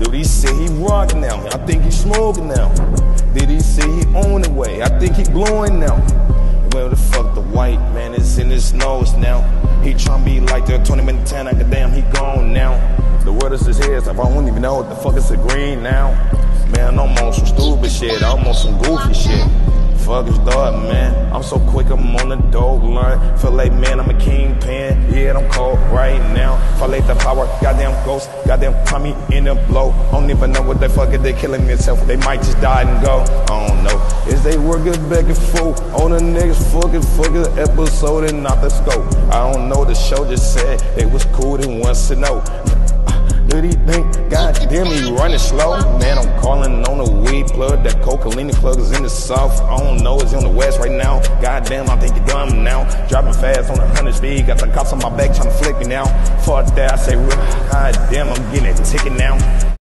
Dude, he say he rockin' now. I think he smoking now. Did he say he on the way? I think he blowing now. Where the fuck the white man is in his nose now? He tryna be like the Tony Montana, goddamn, he gone now. The word is his head, I don't even know what the fuck is the green now. Man, I'm on some stupid shit, I'm on some goofy shit. Fuck is that, man? I'm so quick, I'm on the dog line. Feel like, man, I'm a kingpin. Yeah, I'm cold right now. Violate the power, goddamn ghost. Goddamn Tommy in the blow. I don't even know what the fuck is they killing themselves. They might just die and go. I don't know. Is they working back and forth on the next fucking episode and not the scope? I don't know. The show just said it was cool and wants to know. Did he think, God damn, he running slow? Man, I'm calling on the weed plug. That cocaine plug is in the south. I don't know, it's in the west right now. God damn, I think you're dumb now. Driving fast on 100 speed. Got the cops on my back trying to flick me now. Fuck that, I say, God damn, I'm getting a ticket now.